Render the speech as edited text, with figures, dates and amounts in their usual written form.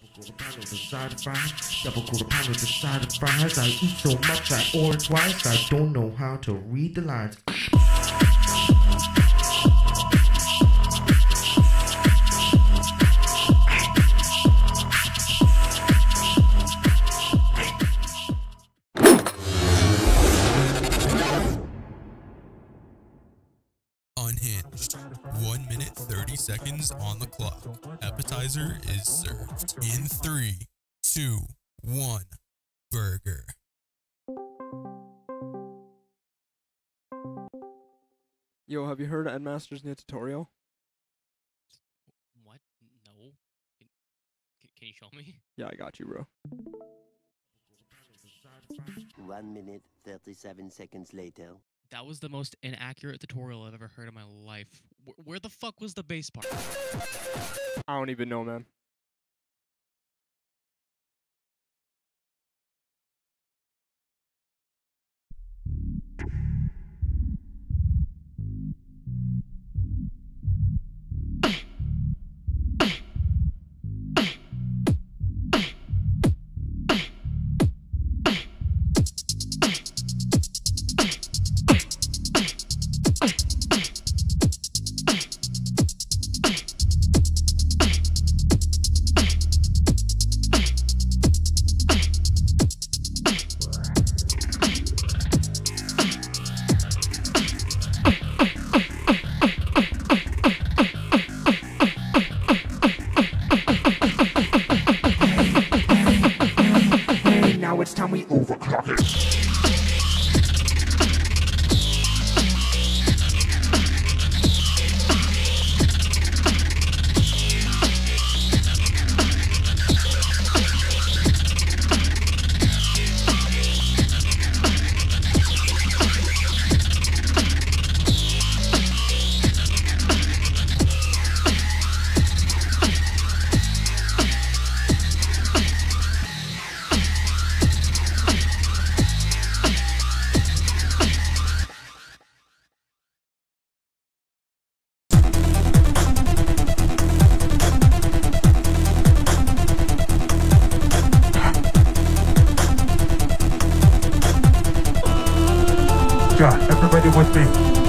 Pound of the side of fries, double quarter pound of the side of fries. I eat so much I order twice. I don't know how to read the lines. Unhinged. 1 minute 30 seconds on the clock. Appetizer is served in 3, 2, 1. Burger. Yo, have you heard of Edmaster's new tutorial? What? No. Can you show me? Yeah, I got you, bro. 1 minute 37 seconds later. That was the most inaccurate tutorial I've ever heard in my life. Where the fuck was the bass part? I don't even know, man. Now it's time we overclock it. Yeah, everybody with me.